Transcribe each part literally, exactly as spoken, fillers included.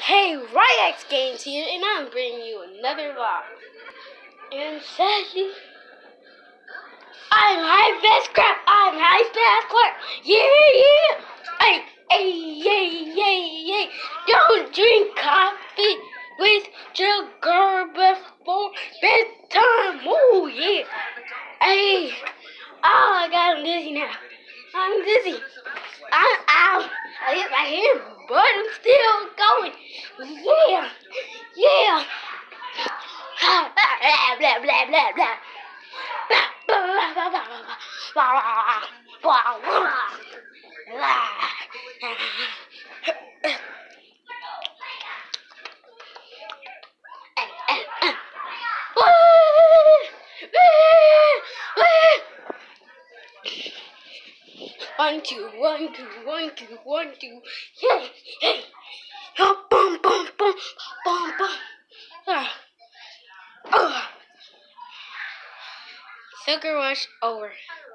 Hey, Ryex Games here, and I'm bringing you another vlog. And sadly, I'm high best crap. I'm high best crap. Yeah, yeah. Hey, hey, yeah, yeah, yeah. Don't drink coffee with sugar before bedtime. Oh yeah. Hey, oh my God, I'm dizzy now. I'm dizzy. I'm out. I hit my hand, but I'm still going. Yeah, yeah. Blah blah blah blah blah. One, two, one, two, one, two, one, two. Hey, hey. Oh, boom, boom, boom, boom, boom. Ah. Oh. Sugar rush over.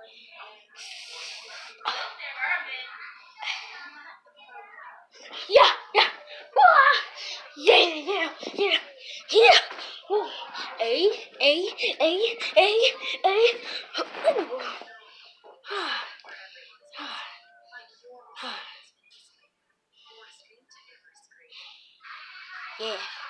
Yeah, yeah. Wah. Yeah, yeah, yeah, yeah. Ooh. A, A, A, A, A. Ooh. Ah. Yeah.